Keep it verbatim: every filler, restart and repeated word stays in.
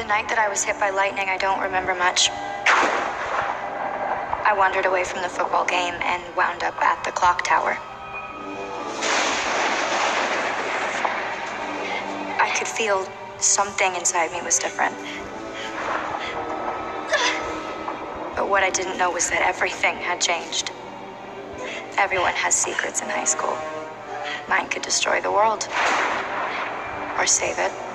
The night that I was hit by lightning, I don't remember much. I wandered away from the football game and wound up at the clock tower. I could feel something inside me was different. But what I didn't know was that everything had changed. Everyone has secrets in high school. Mine could destroy the world. Or save it.